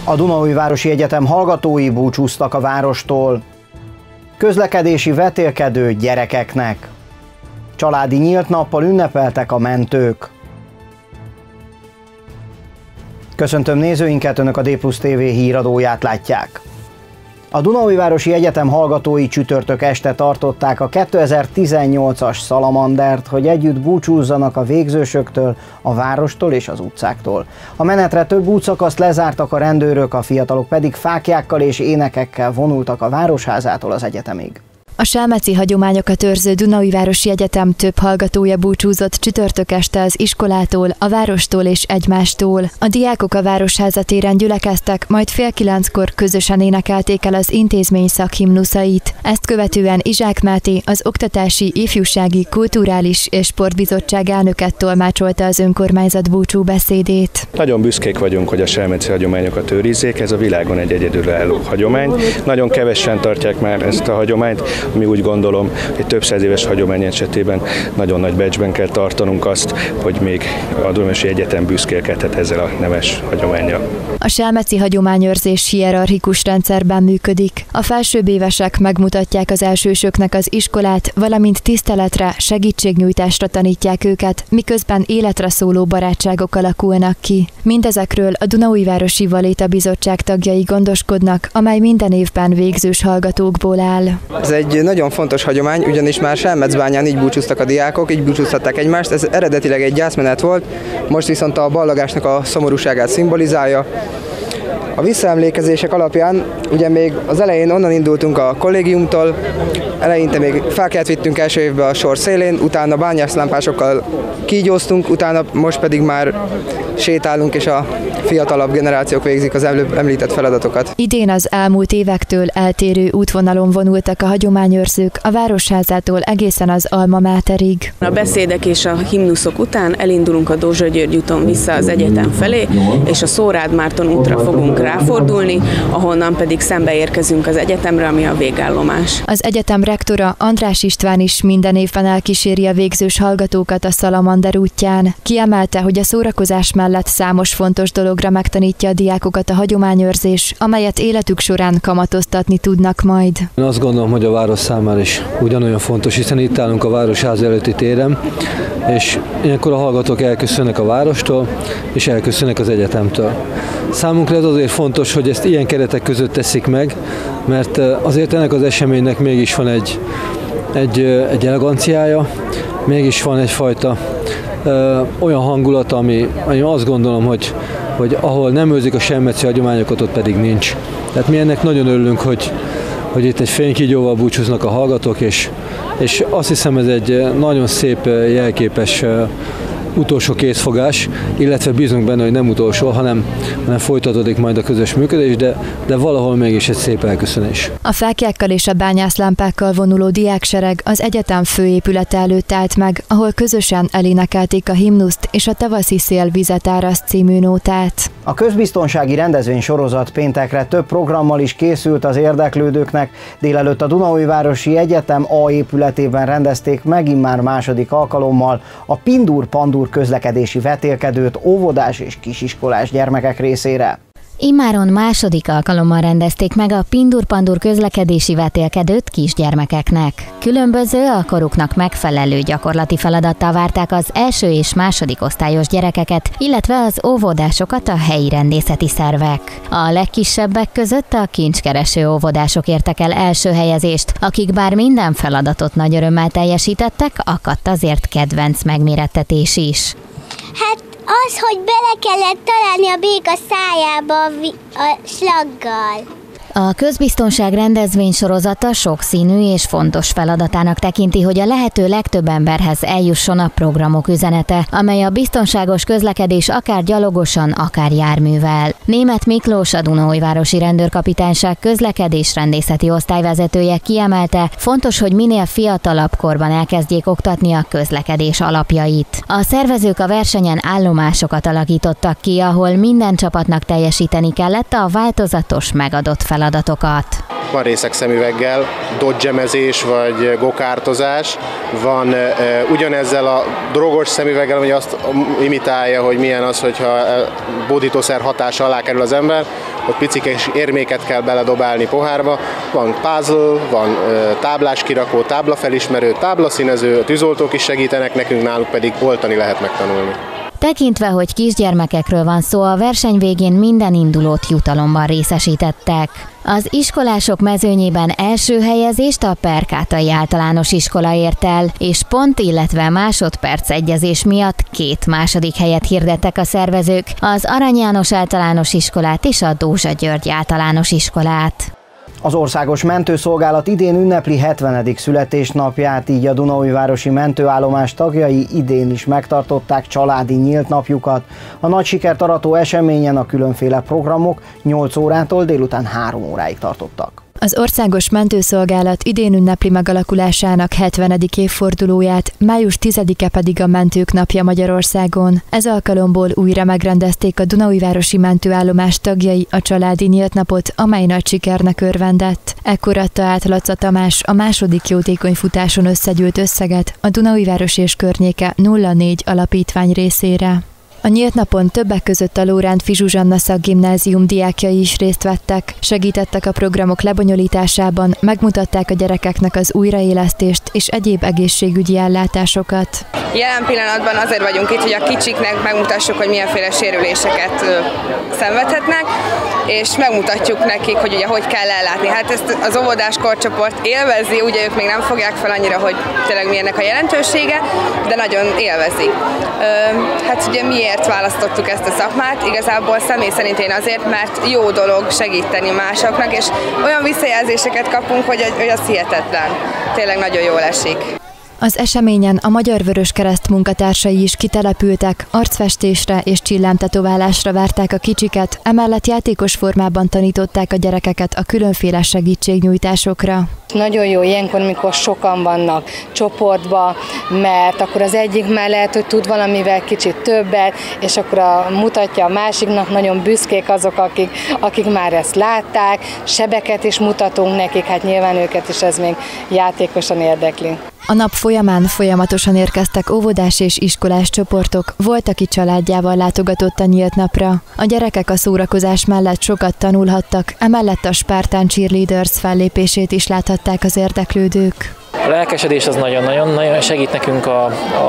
A Dunaújvárosi Egyetem hallgatói búcsúztak a várostól. Közlekedési vetélkedő gyerekeknek. Családi nyílt nappal ünnepeltek a mentők. Köszöntöm nézőinket, Önök a D+TV híradóját látják. A Dunaújvárosi Egyetem hallgatói csütörtök este tartották a 2018-as szalamandert, hogy együtt búcsúzzanak a végzősöktől, a várostól és az utcáktól. A menetre több útszakaszt lezártak a rendőrök, a fiatalok pedig fáklyákkal és énekekkel vonultak a Városházától az egyetemig. A selmeci hagyományokat őrző Dunaújvárosi Egyetem több hallgatója búcsúzott csütörtök este az iskolától, a várostól és egymástól. A diákok a Városháza téren gyülekeztek, majd 8:30-kor közösen énekelték el az intézmény szakhimnuszait. Ezt követően Izsák Máté, az Oktatási, Ifjúsági, Kulturális és Sportbizottság elnöket tolmácsolta az önkormányzat búcsúbeszédét. Nagyon büszkék vagyunk, hogy a selmeci hagyományokat őrizzék, ez a világon egy egyedülálló hagyomány. Nagyon kevesen tartják már ezt a hagyományt, ami úgy gondolom, hogy több száz éves hagyomány esetében nagyon nagy becsben kell tartanunk azt, hogy még a Dunaújvárosi Egyetem büszkélkedhet ezzel a nemes hagyománnyal. A selmeci hagyományőrzés hierarchikus rendszerben működik. A felsőbbévesek megmutatják az elsősöknek az iskolát, valamint tiszteletre, segítségnyújtásra tanítják őket, miközben életre szóló barátságok alakulnak ki. Mindezekről a Dunaújvárosi Valéta Bizottság tagjai gondoskodnak, amely minden évben végzős hallgatókból áll. Ez egy nagyon fontos hagyomány, ugyanis már Selmecbányán így búcsúztak a diákok, így búcsúztatták egymást. Ez eredetileg egy gyászmenet volt, most viszont a ballagásnak a szomorúságát szimbolizálja. A visszaemlékezések alapján ugye még az elején onnan indultunk a kollégiumtól, eleinte még fáklyát vittünk első évben a sor szélén, utána bányászlámpásokkal kígyóztunk, utána most pedig már sétálunk, és a fiatalabb generációk végzik az előbb említett feladatokat. Idén az elmúlt évektől eltérő útvonalon vonultak a hagyományőrzők a Városházától egészen az Alma Máterig. A beszédek és a himnuszok után elindulunk a Dózsa György úton vissza az egyetem felé, és a Szórád Márton útra fogunk ráfordulni, ahonnan pedig szembe érkezünk az egyetemre, ami a végállomás. Az egyetem rektora András István is minden évben elkíséri a végzős hallgatókat a Szalamander útján. Kiemelte, hogy a szórakozás mellett számos fontos dologra megtanítja a diákokat a hagyományőrzés, amelyet életük során kamatoztatni tudnak majd. Én azt gondolom, hogy a város számára is ugyanolyan fontos, hiszen itt állunk a Városháza előtti téren, és ilyenkor a hallgatók elköszönnek a várostól, és elköszönnek az egyetemtől. Számunkra ez azért fontos, hogy ezt ilyen keretek között teszik meg, mert azért ennek az eseménynek mégis van egy eleganciája, mégis van egyfajta olyan hangulat, ami azt gondolom, hogy ahol nem őrzik a selmeci hagyományokat, ott pedig nincs. Tehát mi ennek nagyon örülünk, hogy itt egy fénykígyóval búcsúznak a hallgatók, és azt hiszem, ez egy nagyon szép, jelképes utolsó készfogás, illetve bízunk benne, hogy nem utolsó, hanem folytatódik majd a közös működés, de valahol mégis egy szép elköszönés. A fáklyákkal és a bányászlámpákkal vonuló diáksereg az egyetem főépülete előtt állt meg, ahol közösen elénekelték a himnuszt és a Tavaszi szél vizet áraszt című nótát. A közbiztonsági rendezvénysorozat péntekre több programmal is készült az érdeklődőknek. Délelőtt a Dunaújvárosi Egyetem A épületében rendezték meg immár második alkalommal a Pindur-Pandur közlekedési vetélkedőt óvodás és kisiskolás gyermekek részére. Immáron második alkalommal rendezték meg a Pindur-Pandur közlekedési vetélkedőt kisgyermekeknek. Különböző, a koruknak megfelelő gyakorlati feladattal várták az első és második osztályos gyerekeket, illetve az óvodásokat a helyi rendészeti szervek. A legkisebbek között a kincskereső óvodások értek el első helyezést, akik bár minden feladatot nagy örömmel teljesítettek, akadt azért kedvenc megmérettetés is. Hát az, hogy bele kellett találni a béka szájába a slaggal. A közbiztonság rendezvénysorozata sokszínű és fontos feladatának tekinti, hogy a lehető legtöbb emberhez eljusson a programok üzenete, amely a biztonságos közlekedés akár gyalogosan, akár járművel. Németh Miklós, a Dunaújvárosi Rendőrkapitányság közlekedésrendészeti osztályvezetője kiemelte, fontos, hogy minél fiatalabb korban elkezdjék oktatni a közlekedés alapjait. A szervezők a versenyen állomásokat alakítottak ki, ahol minden csapatnak teljesíteni kellett a változatos megadott feladatokat. Van részek szemüveggel, dodgemezés vagy gokártozás, van ugyanezzel a drogos szemüveggel, ami azt imitálja, hogy milyen az, hogyha bódítószer hatása alá kerül az ember, ott picikes érméket kell beledobálni pohárba. Van puzzle, van táblás kirakó, táblafelismerő, táblaszínező, a tűzoltók is segítenek nekünk, náluk pedig oltani lehet megtanulni. Tekintve, hogy kisgyermekekről van szó, a verseny végén minden indulót jutalomban részesítettek. Az iskolások mezőnyében első helyezést a Perkátai Általános Iskola ért el, és pont, illetve másodperc egyezés miatt 2 második helyet hirdettek a szervezők, az Arany János Általános Iskolát és a Dózsa György Általános Iskolát. Az Országos Mentőszolgálat idén ünnepli 70. születésnapját, így a Dunaújvárosi mentőállomás tagjai idén is megtartották családi nyílt napjukat. A nagy sikert arató eseményen a különféle programok 8 órától délután 3 óráig tartottak. Az Országos Mentőszolgálat idén ünnepli megalakulásának 70. évfordulóját, május 10-e pedig a Mentők Napja Magyarországon. Ez alkalomból újra megrendezték a Dunaújvárosi mentőállomás tagjai a családi nyílt napot, amely nagy sikernek örvendett. Ekkor adta át Laca Tamás a második jótékony futáson összegyűlt összeget a Dunaújváros és környéke 04 alapítvány részére. A nyílt napon többek között a Lóránt-Fi Zsuzsanna Szakgimnázium diákjai is részt vettek, segítettek a programok lebonyolításában, megmutatták a gyerekeknek az újraélesztést és egyéb egészségügyi ellátásokat. Jelen pillanatban azért vagyunk itt, hogy a kicsiknek megmutassuk, hogy milyenféle sérüléseket szenvedhetnek, és megmutatjuk nekik, hogy ugye hogy kell ellátni. Hát ezt az óvodás korcsoport élvezi, ugye ők még nem fogják fel annyira, hogy tényleg mi ennek a jelentősége, de nagyon élvezi. Hát ugye miért választottuk ezt a szakmát? Igazából személy szerint én azért, mert jó dolog segíteni másoknak, és olyan visszajelzéseket kapunk, hogy az hihetetlen. Tényleg nagyon jól esik. Az eseményen a Magyar Vöröskereszt munkatársai is kitelepültek, arcfestésre és csillámtetoválásra várták a kicsiket, emellett játékos formában tanították a gyerekeket a különféle segítségnyújtásokra. Nagyon jó ilyenkor, amikor sokan vannak csoportban, mert akkor az egyik már lehet, hogy tud valamivel kicsit többet, és akkor mutatja a másiknak, nagyon büszkék azok, akik már ezt látták, sebeket is mutatunk nekik, hát nyilván őket is ez még játékosan érdekli. A nap folyamán folyamatosan érkeztek óvodás és iskolás csoportok, volt, aki családjával látogatott a nyílt napra. A gyerekek a szórakozás mellett sokat tanulhattak, emellett a Spartan Cheerleaders fellépését is láthatták az érdeklődők. A lelkesedés az nagyon-nagyon segít nekünk a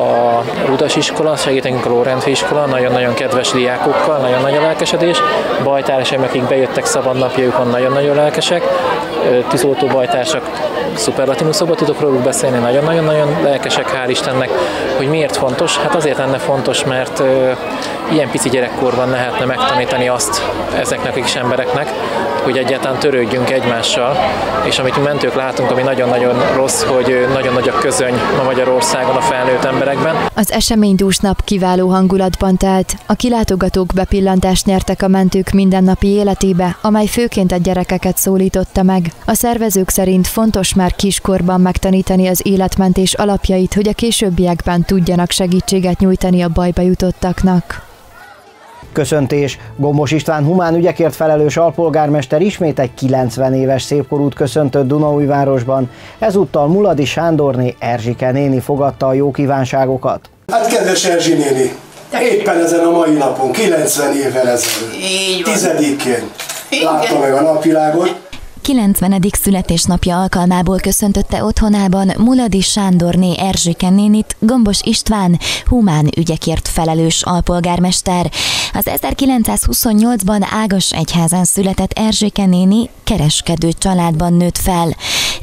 Rudas iskola, segít nekünk a Lóránt-Fi iskola, nagyon-nagyon kedves diákokkal, nagyon nagy a lelkesedés. Bajtársaim, akik bejöttek szabadnapjaikon, nagyon-nagyon lelkesek. Tűzoltó bajtársak, szuperlatínuszokban tudok róluk beszélni, nagyon-nagyon lelkesek, hál' Istennek. Hogy miért fontos? Hát azért lenne fontos, mert ilyen pici gyerekkorban lehetne megtanítani azt ezeknek a kis embereknek, hogy egyáltalán törődjünk egymással, és amit mi mentők látunk, ami nagyon-nagyon rossz, hogy nagyon nagy a közöny ma Magyarországon a felnőtt emberekben. Az eseménydús nap kiváló hangulatban telt. A kilátogatók bepillantást nyertek a mentők mindennapi életébe, amely főként a gyerekeket szólította meg. A szervezők szerint fontos már kiskorban megtanítani az életmentés alapjait, hogy a későbbiekben tudjanak segítséget nyújtani a bajba jutottaknak. Köszöntés! Gombos István humán ügyekért felelős alpolgármester ismét egy 90 éves szépkorút köszöntött Dunaújvárosban. Ezúttal Muladi Sándorné Erzsike néni fogadta a jó kívánságokat. Hát kedves Erzsi néni, éppen ezen a mai napon, 90 évvel ezelőtt, 10-én látta meg a napvilágot. 90. születésnapja alkalmából köszöntötte otthonában Muladi Sándorné Erzsike nénit Gombos István humán ügyekért felelős alpolgármester. Az 1928-ban Ágasegyházán született Erzsike néni kereskedő családban nőtt fel.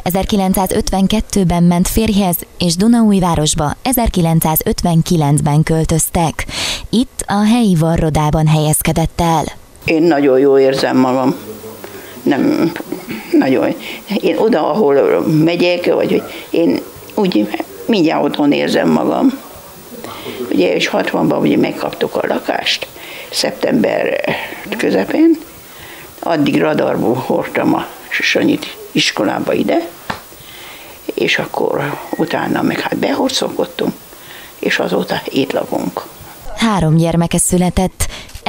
1952-ben ment férjhez, és Dunaújvárosba 1959-ben költöztek. Itt a helyi varrodában helyezkedett el. Én nagyon jól érzem magam. Nem nagyon. Én oda, ahol megyek, vagy hogy én úgy mindjárt otthon érzem magam. Ugye, és 60-ban ugye megkaptuk a lakást, szeptember közepén, addig radarból hordtam a Sanyit iskolába ide, és akkor utána meg hát behorszolkodtunk, és azóta itt lakunk. 3 gyermeke született.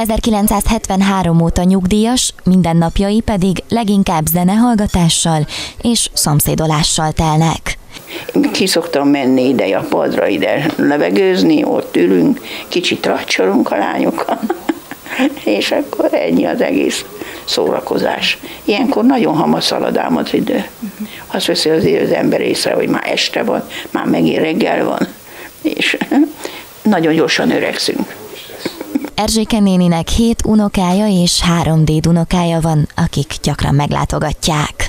1973 óta nyugdíjas, mindennapjai pedig leginkább zenehallgatással és szomszédolással telnek. Ki szoktam menni ide a padra, ide levegőzni, ott ülünk, kicsit racsolunk a lányokkal. És akkor ennyi az egész szórakozás. Ilyenkor nagyon hamar szalad ám az idő. Azt veszi azért az ember észre, hogy már este van, már megint reggel van, és nagyon gyorsan öregszünk. Erzséke néninek 7 unokája és 3 dédunokája van, akik gyakran meglátogatják.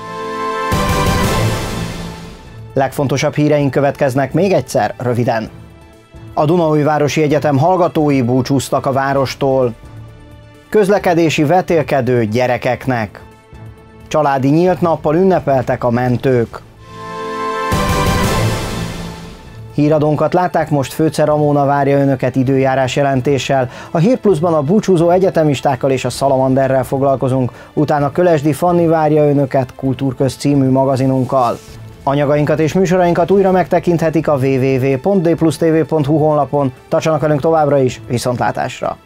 Legfontosabb híreink következnek még egyszer, röviden. A Dunaújvárosi Egyetem hallgatói búcsúztak a várostól. Közlekedési vetélkedő gyerekeknek. Családi nyílt nappal ünnepeltek a mentők. Híradónkat látták, most Főce Ramóna várja önöket időjárás jelentéssel. A Hír Pluszban a búcsúzó egyetemistákkal és a Szalamanderrel foglalkozunk, utána Kölesdi Fanni várja önöket Kultúrköz című magazinunkkal. Anyagainkat és műsorainkat újra megtekinthetik a www.dplustv.hu honlapon. Tartsanak velünk továbbra is, viszontlátásra!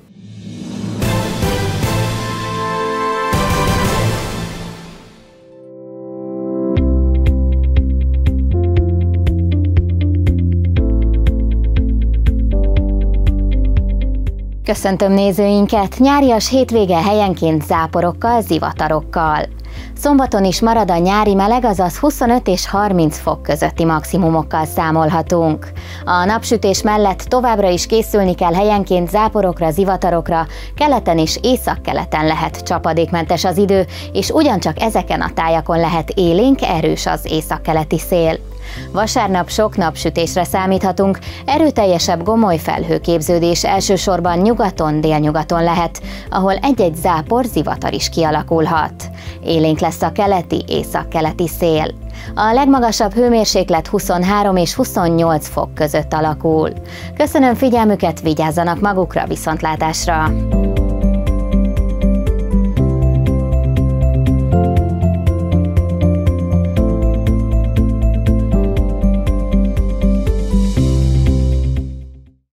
Köszöntöm nézőinket! Nyárias hétvége helyenként záporokkal, zivatarokkal. Szombaton is marad a nyári meleg, azaz 25 és 30 fok közötti maximumokkal számolhatunk. A napsütés mellett továbbra is készülni kell helyenként záporokra, zivatarokra, keleten és északkeleten lehet csapadékmentes az idő, és ugyancsak ezeken a tájakon lehet élénk, erős az északkeleti szél. Vasárnap sok napsütésre számíthatunk, erőteljesebb gomoly felhőképződés elsősorban nyugaton, délnyugaton lehet, ahol egy-egy zápor, zivatar is kialakulhat. Élénk lesz a keleti, északkeleti szél. A legmagasabb hőmérséklet 23 és 28 fok között alakul. Köszönöm figyelmüket, vigyázzanak magukra, viszontlátásra!